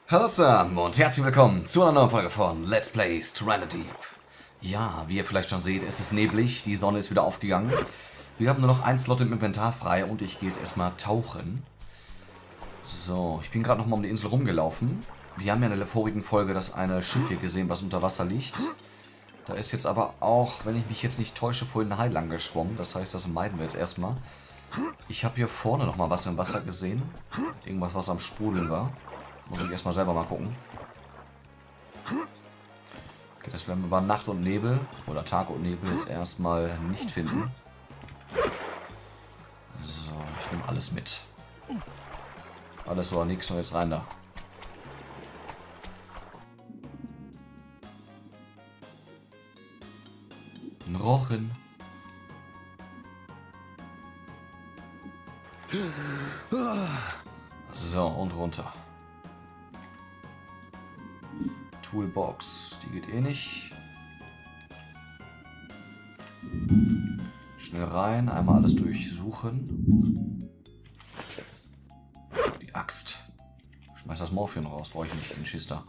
Hallo zusammen und herzlich willkommen zu einer neuen Folge von Let's Play Stranded. Ja, wie ihr vielleicht schon seht, ist es neblig, die Sonne ist wieder aufgegangen. Wir haben nur noch einen Slot im Inventar frei und ich gehe jetzt erstmal tauchen. So, ich bin gerade nochmal um die Insel rumgelaufen. Wir haben ja in der vorigen Folge das eine Schiff hier gesehen, was unter Wasser liegt. Da ist jetzt aber auch, wenn ich mich jetzt nicht täusche, vorhin ein Hai lang geschwommen. Das heißt, das meiden wir jetzt erstmal. Ich habe hier vorne nochmal was im Wasser gesehen. Irgendwas, was am Sprudeln war. Muss ich erstmal selber mal gucken. Okay, das werden wir bei Nacht und Nebel oder Tag und Nebel jetzt erstmal nicht finden. So, ich nehme alles mit. Alles oder nichts und jetzt rein da. Ein Rochen. So, und runter. Toolbox, die geht eh nicht. Schnell rein, einmal alles durchsuchen. Die Axt. Schmeiß das Morphium raus, brauche ich nicht, den Schister.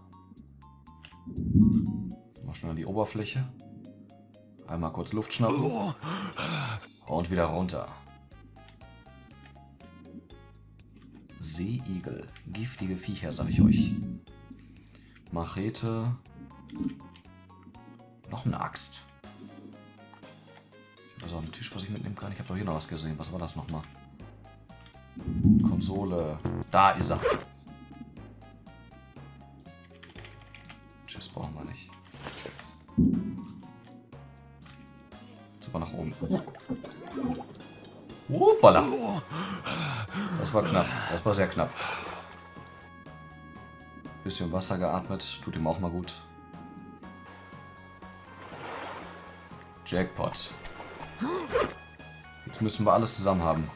Mal schnell an die Oberfläche. Einmal kurz Luft schnappen. Und wieder runter. Seeigel. Giftige Viecher, sag ich euch. Machete. Noch eine Axt. Ich habe also einen Tisch, was ich mitnehmen kann. Ich habe doch hier noch was gesehen. Was war das nochmal? Konsole. Da ist er. Tschüss, brauchen wir nicht. Jetzt aber nach oben. Hoppala. Das war knapp. Das war sehr knapp. Bisschen Wasser geatmet. Tut ihm auch mal gut. Jackpot. Jetzt müssen wir alles zusammen haben.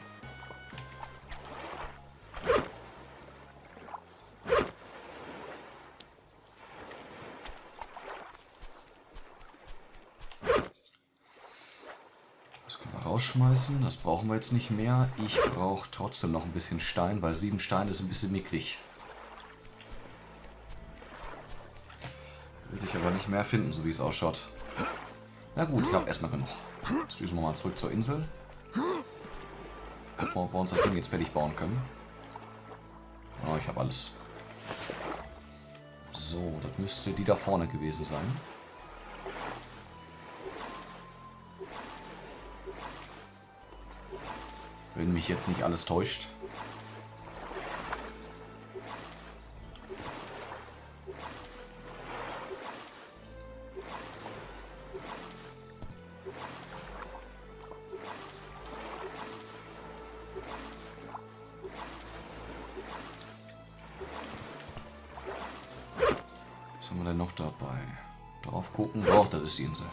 Das können wir rausschmeißen. Das brauchen wir jetzt nicht mehr. Ich brauche trotzdem noch ein bisschen Stein, weil 7 Steine ist ein bisschen mickrig. Will sich aber nicht mehr finden, so wie es ausschaut. Na gut, ich habe erstmal genug. Jetzt düsen wir mal zurück zur Insel. Gucken wir, ob wir uns das Ding jetzt fertig bauen können. Oh, ich habe alles. So, das müsste die da vorne gewesen sein. Wenn mich jetzt nicht alles täuscht. Was haben wir denn noch dabei? Drauf gucken. Oh, das ist die Insel.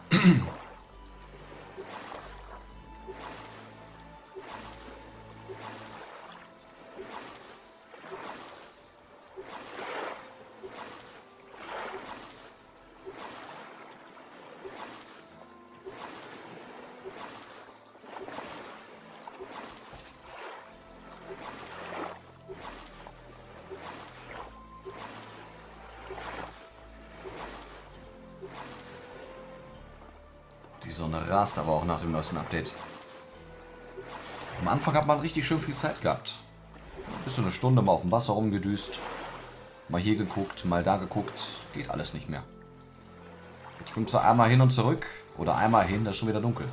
Die Sonne rast aber auch nach dem neuesten Update. Am Anfang hat man richtig schön viel Zeit gehabt. Bis zu eine Stunde mal auf dem Wasser rumgedüst. Mal hier geguckt, mal da geguckt. Geht alles nicht mehr. Jetzt schwimmst du einmal hin und zurück. Oder einmal hin, das ist schon wieder dunkel.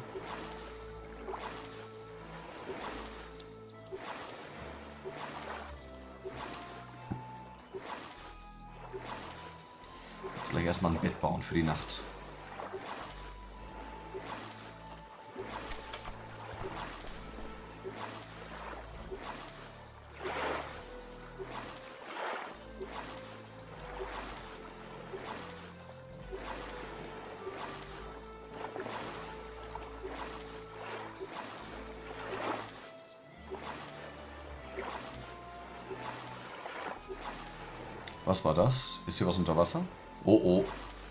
Jetzt gleich erstmal ein Bett bauen für die Nacht. Was war das? Ist hier was unter Wasser? Oh, oh.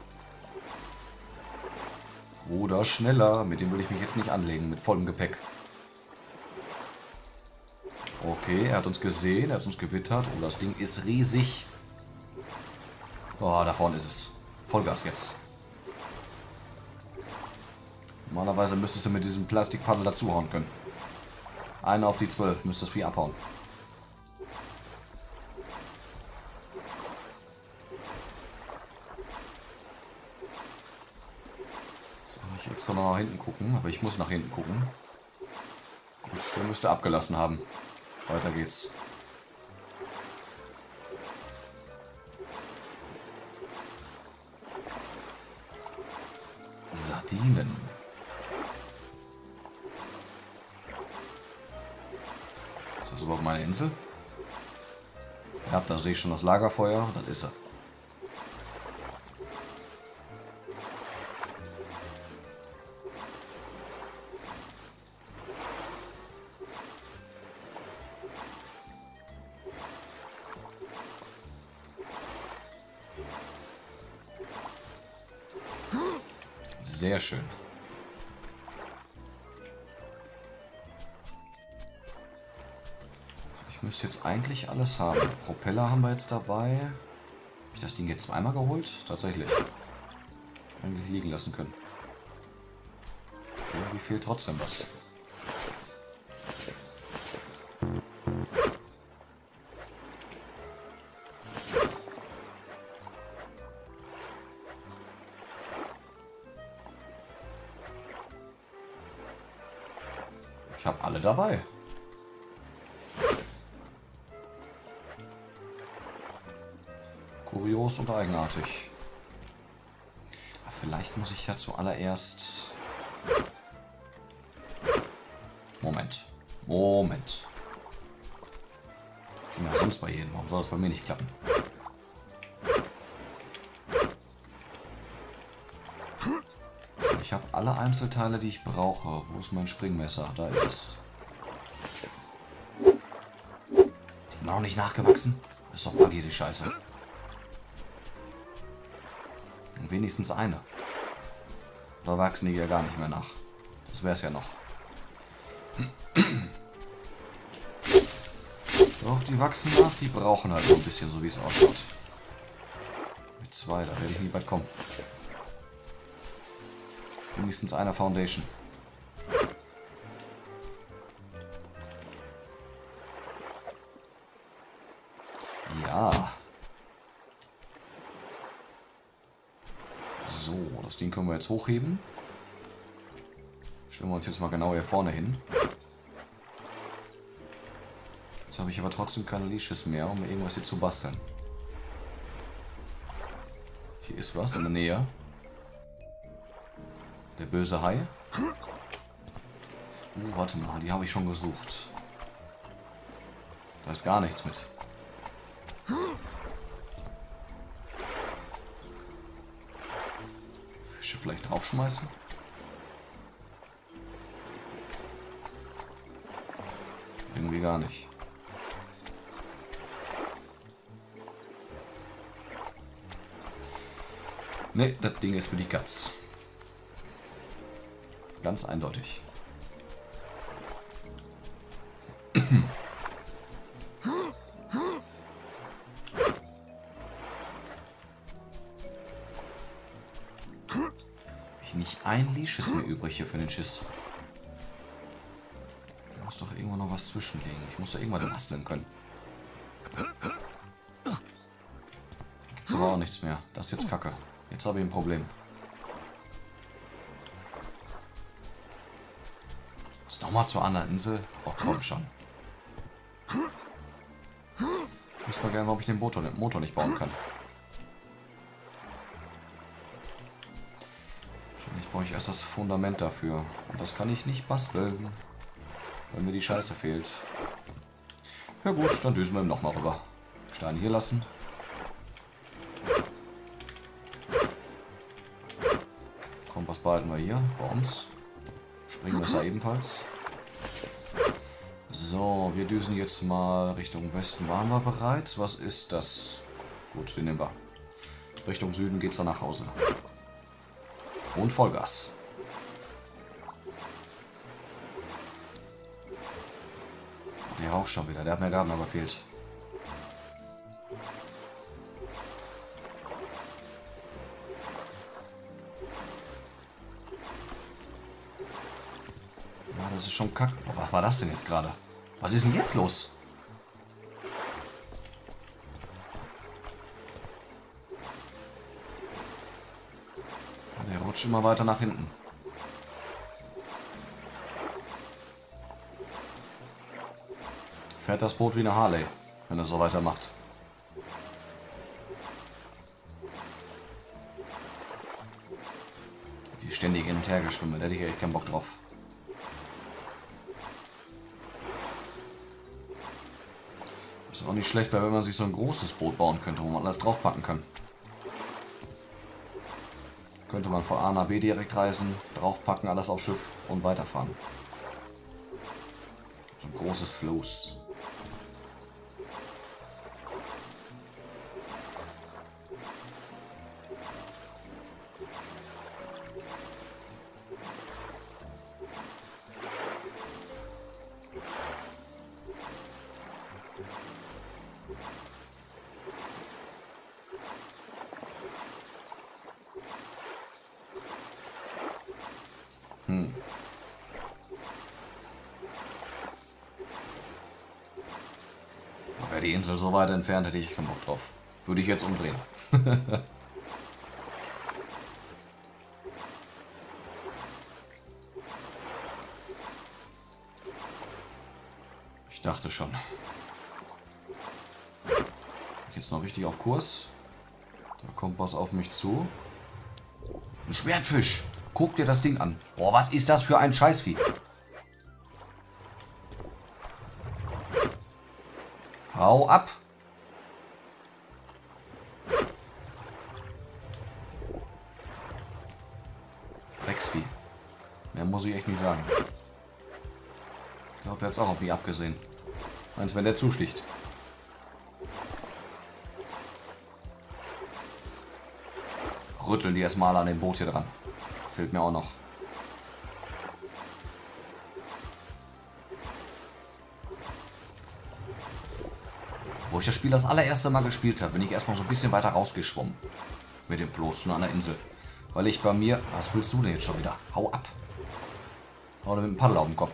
Oder schneller. Mit dem will ich mich jetzt nicht anlegen, mit vollem Gepäck. Okay, er hat uns gesehen, er hat uns gewittert. Oh, das Ding ist riesig. Oh, da vorne ist es. Vollgas jetzt. Normalerweise müsstest du mit diesem Plastikpaddel dazuhauen können. Einer auf die 12, müsste das Vieh abhauen. Jetzt soll ich extra noch nach hinten gucken, aber ich muss nach hinten gucken. Gut, der müsste abgelassen haben. Weiter geht's. Sardinen. Ist das überhaupt meine Insel? Ja, da sehe ich schon das Lagerfeuer. Das ist er. Sehr schön. Ich müsste jetzt eigentlich alles haben. Propeller haben wir jetzt dabei. Habe ich das Ding jetzt zweimal geholt? Tatsächlich. Eigentlich liegen lassen können. Irgendwie fehlt trotzdem was. Ich habe alle dabei. Kurios und eigenartig. Aber vielleicht muss ich ja zuallererst... Moment. Ging ja sonst bei jedem. Warum soll das bei mir nicht klappen? Ich habe alle Einzelteile, die ich brauche. Wo ist mein Springmesser? Da ist es. Die sind noch nicht nachgewachsen. Das ist doch buggy, die Scheiße. Und wenigstens eine. Da wachsen die ja gar nicht mehr nach. Das wäre es ja noch. Doch, die wachsen nach. Die brauchen halt so ein bisschen, so wie es ausschaut. Mit 2, da werde ich nie weit kommen. Wenigstens einer Foundation. Ja. So, das Ding können wir jetzt hochheben. Stellen wir uns jetzt mal genau hier vorne hin. Jetzt habe ich aber trotzdem keine Leashes mehr, um irgendwas hier zu basteln. Hier ist was in der Nähe. Der böse Hai. Warte mal, die habe ich schon gesucht. Da ist gar nichts mit. Fische vielleicht draufschmeißen? Irgendwie gar nicht. Ne, das Ding ist für die Katz. Ganz eindeutig. Habe ich nicht ein Leashes mehr übrig hier für den Schiss? Da muss doch irgendwo noch was zwischenliegen. Ich muss da irgendwas basteln können. Gibt's aber auch nichts mehr. Das ist jetzt Kacke. Jetzt habe ich ein Problem. Ist nochmal zur anderen Insel? Oh, komm schon. Ich weiß mal gerne, warum ich den Motor nicht bauen kann. Wahrscheinlich brauche ich erst das Fundament dafür. Und das kann ich nicht basteln, weil mir die Scheiße fehlt. Ja gut, dann düsen wir ihm nochmal rüber. Stein hier lassen. Kompass behalten wir hier bei uns. Springmesser ebenfalls. So, wir düsen jetzt mal Richtung Westen. Waren wir bereits? Was ist das? Gut, den nehmen wir. Richtung Süden geht's dann nach Hause. Und Vollgas. Der raucht schon wieder. Der hat mir gerade noch gefehlt. Das ist schon kack. Oh, was war das denn jetzt gerade? Was ist denn jetzt los? Der rutscht immer weiter nach hinten. Fährt das Boot wie eine Harley, wenn er so weitermacht. Die ständig hin und her geschwimmen, da hätte ich echt keinen Bock drauf. Ist auch nicht schlecht, weil wenn man sich so ein großes Boot bauen könnte, wo man alles draufpacken kann. Könnte man von A nach B direkt reisen, draufpacken, alles aufs Schiff und weiterfahren. So ein großes Floß. Wäre die Insel so weit entfernt, hätte ich keinen Bock drauf. Würde ich jetzt umdrehen. Ich dachte schon. Jetzt noch richtig auf Kurs. Da kommt was auf mich zu. Ein Schwertfisch. Guck dir das Ding an. Boah, was ist das für ein Scheißvieh? Hau ab. Drecksvieh. Mehr muss ich echt nicht sagen. Ich glaube, der hat es auch auf mich abgesehen. Meinst du, wenn der zuschlicht? Rütteln die erstmal an dem Boot hier dran. Fehlt mir auch noch. Wo ich das Spiel das allererste Mal gespielt habe, bin ich erstmal so ein bisschen weiter rausgeschwommen. Mit dem Floß zu einer Insel. Weil ich bei mir... Was willst du denn jetzt schon wieder? Hau ab. Hau dir mit dem Paddel auf den Kopf.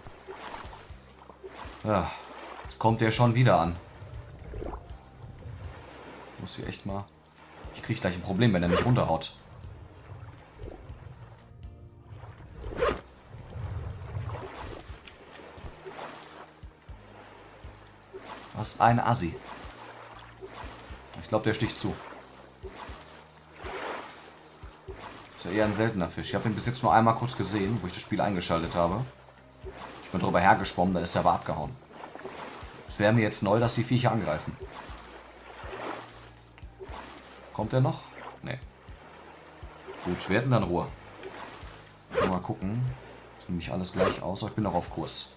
Ja, jetzt kommt der schon wieder an. Muss hier echt mal... Ich kriege gleich ein Problem, wenn er mich runterhaut. Was ein Assi. Ich glaube, der sticht zu. Ist ja eher ein seltener Fisch. Ich habe ihn bis jetzt nur einmal kurz gesehen, wo ich das Spiel eingeschaltet habe. Ich bin drüber hergeschwommen, dann ist er aber abgehauen. Es wäre mir jetzt neu, dass die Viecher angreifen. Kommt er noch? Nee. Gut, wir hätten dann Ruhe. Mal gucken. Sieht nämlich alles gleich aus, aber ich bin noch auf Kurs.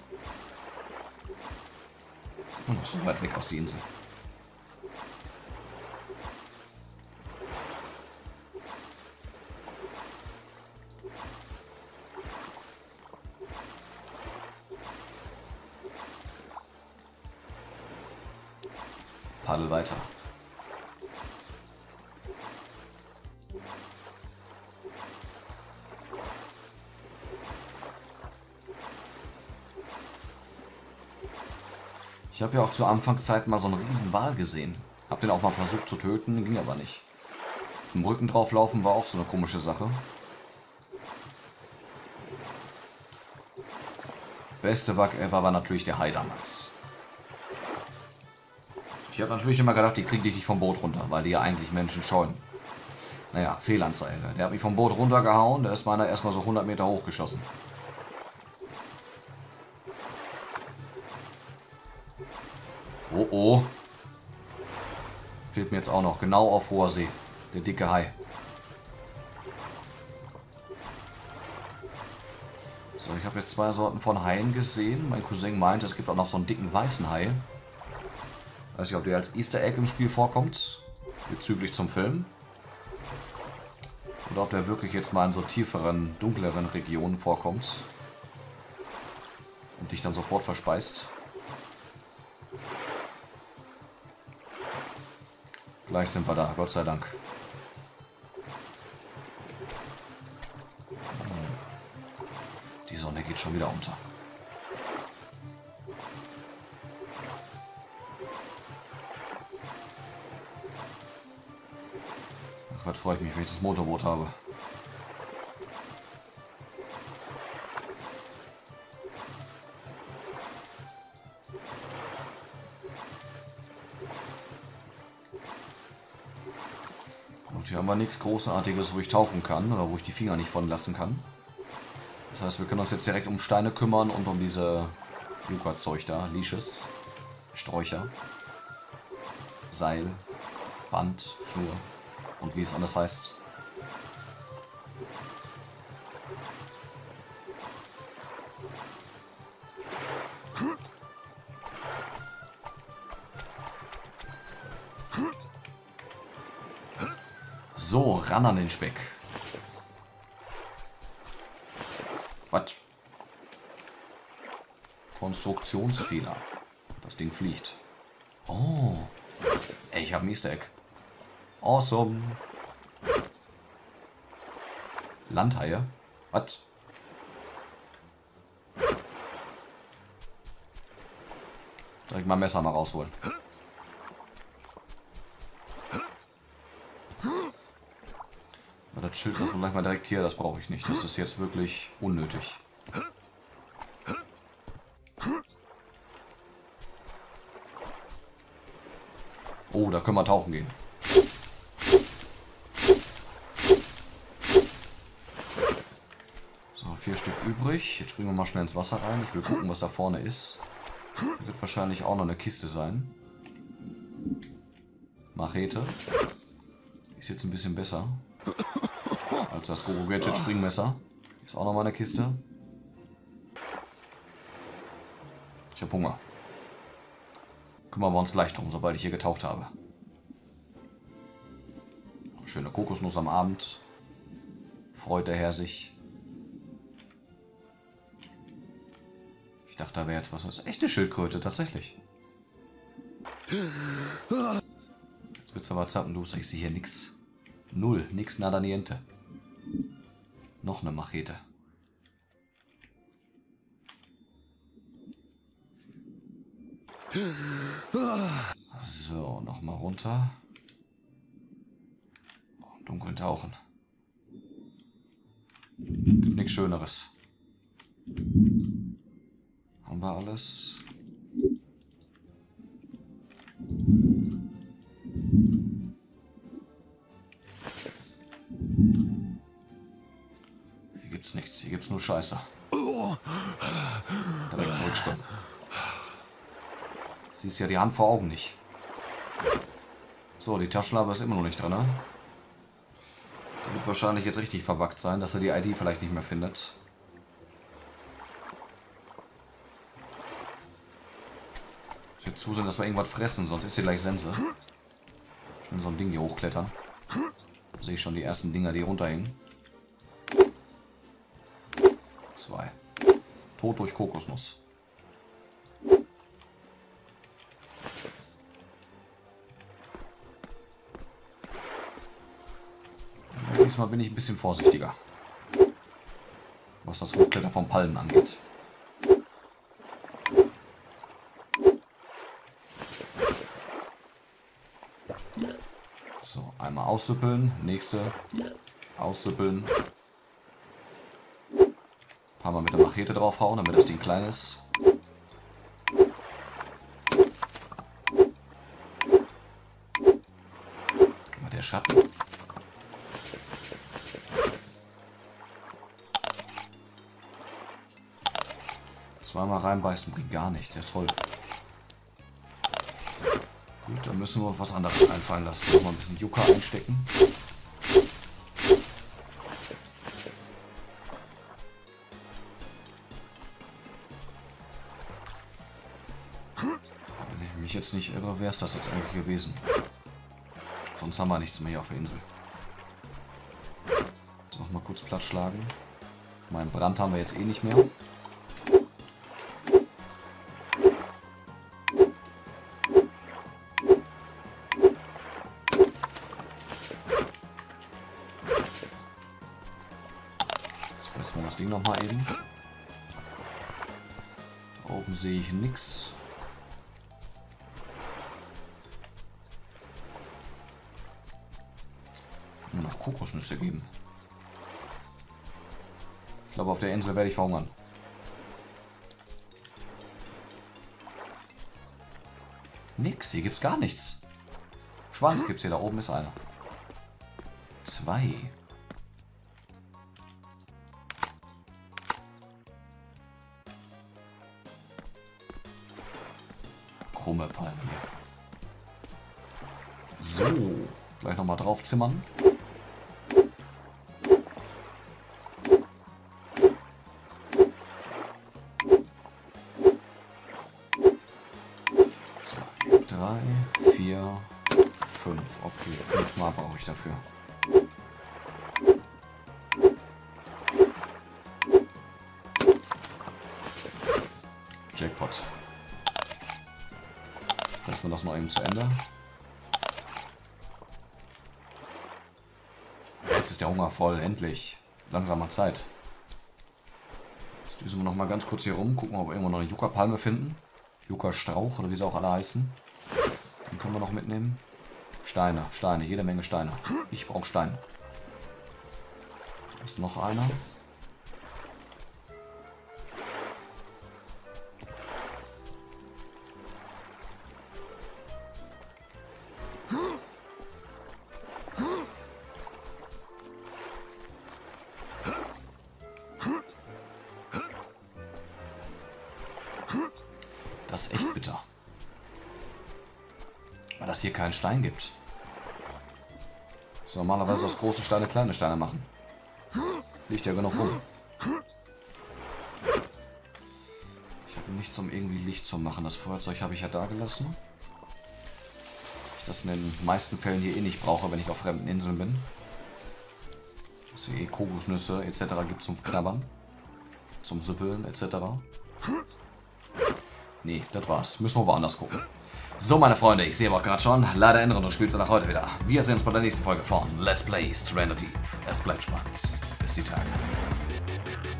Ist noch so weit weg aus der Insel. Paddel weiter. Ich habe ja auch zur Anfangszeit mal so einen riesen Wal gesehen. Hab den auch mal versucht zu töten, ging aber nicht. Auf dem Rücken drauf laufen war auch so eine komische Sache. Beste Bug ever war natürlich der Hai damals. Ich habe natürlich immer gedacht, die kriegen dich nicht vom Boot runter, weil die ja eigentlich Menschen scheuen. Naja, Fehlanzeige. Der hat mich vom Boot runtergehauen, der ist meiner erstmal so 100 Meter hochgeschossen. Oh oh. Fehlt mir jetzt auch noch, genau auf hoher See. Der dicke Hai. So, ich habe jetzt zwei Sorten von Haien gesehen. Mein Cousin meint, es gibt auch noch so einen dicken weißen Hai. Weiß nicht, ob der als Easter Egg im Spiel vorkommt. Bezüglich zum Film. Oder ob der wirklich jetzt mal in so tieferen, dunkleren Regionen vorkommt. Und dich dann sofort verspeist. Gleich sind wir da, Gott sei Dank. Die Sonne geht schon wieder unter. Ach, was freue ich mich, wenn ich das Motorboot habe. Und hier haben wir nichts Großartiges, wo ich tauchen kann oder wo ich die Finger nicht von lassen kann. Das heißt, wir können uns jetzt direkt um Steine kümmern und um diese Yucca-Zeug da. Leashes, Sträucher, Seil, Band, Schnur und wie es anders heißt. So, ran an den Speck. Was? Konstruktionsfehler. Das Ding fliegt. Oh. Ey, ich habe ein Easter Egg. Awesome. Landhaie? Was? Direkt mal Messer mal rausholen. Aber das Schild lassen wir gleich mal direkt hier, das brauche ich nicht. Das ist jetzt wirklich unnötig. Oh, da können wir tauchen gehen. So, 4 Stück übrig. Jetzt springen wir mal schnell ins Wasser rein. Ich will gucken, was da vorne ist. Da wird wahrscheinlich auch noch eine Kiste sein. Machete. Ist jetzt ein bisschen besser als das Gogo Gadget Springmesser. Ist auch noch mal eine Kiste. Ich habe Hunger. Kümmern wir uns gleich drum, sobald ich hier getaucht habe. Schöne Kokosnuss am Abend. Freut der Herr sich. Ich dachte, da wäre jetzt was. Das ist echt eine Schildkröte, tatsächlich. Jetzt wird's aber zappenduster. Ich sehe hier nix. Null. Nix, nada, niente. Noch eine Machete. So, nochmal runter. Dunkel tauchen. Gibt nichts Schöneres. Haben wir alles? Hier gibt's nichts. Hier gibt's nur Scheiße. Direkt zurückschwimmen. Siehst ja die Hand vor Augen nicht. So, die Taschenlampe ist immer noch nicht drin, ne? Die wird wahrscheinlich jetzt richtig verbuggt sein, dass er die ID vielleicht nicht mehr findet. Ich will zusehen, dass wir irgendwas fressen, sonst ist hier gleich Sense. Schnell so ein Ding hier hochklettern. Da sehe ich schon die ersten Dinger, die runterhängen. 2. Tod durch Kokosnuss. Diesmal bin ich ein bisschen vorsichtiger, was das Hochklettern von Palmen angeht. So, einmal aussüppeln, nächste, aussüppeln. Ein paar Mal mit der Machete draufhauen, damit das Ding klein ist. Guck mal, der Schatten. Zweimal reinbeißen bringt gar nichts, ja toll. Gut, dann müssen wir was anderes einfallen lassen. Noch mal ein bisschen Yucca einstecken. Wenn ich mich jetzt nicht irre, wäre es das jetzt eigentlich gewesen. Sonst haben wir nichts mehr hier auf der Insel. Jetzt noch mal kurz Platz schlagen. Meinen Brand haben wir jetzt eh nicht mehr. Fressen wir das Ding noch mal eben. Da oben sehe ich nichts. auch Kokosnüsse geben. Ich glaube, auf der Insel werde ich verhungern. Nix, hier gibt's gar nichts. Schwanz gibt's hier, da oben ist einer. 2. Krumme Palme hier. So, gleich nochmal drauf zimmern. Drei, 4, 5. Okay, 5 Mal brauche ich dafür. Jackpot. Lassen wir das noch eben zu Ende. Jetzt ist der Hunger voll, endlich. Langsamer Zeit. Jetzt düsen wir noch mal ganz kurz hier rum, gucken, ob wir irgendwo noch eine Yucca-Palme finden. Yucca-Strauch oder wie sie auch alle heißen. Den können wir noch mitnehmen. Steine, Steine, jede Menge Steine. Ich brauche Steine. Da ist noch einer. Das ist echt bitter. Weil das hier keinen Stein gibt. So, normalerweise aus große Steine kleine Steine machen. Liegt ja genug rum. Ich habe nichts, um irgendwie Licht zu machen. Das Feuerzeug habe ich ja da gelassen. Ich das in den meisten Fällen hier eh nicht brauche, wenn ich auf fremden Inseln bin. Dass hier eh Kokosnüsse etc. gibt zum Knabbern. Zum Süppeln etc. Nee, das war's. Müssen wir woanders gucken. So, meine Freunde, ich sehe aber auch gerade schon, leider ändern und spielt nach heute wieder. Wir sehen uns bei der nächsten Folge von Let's Play Surrender Deep. Es bleibt spannend. Bis die Tage.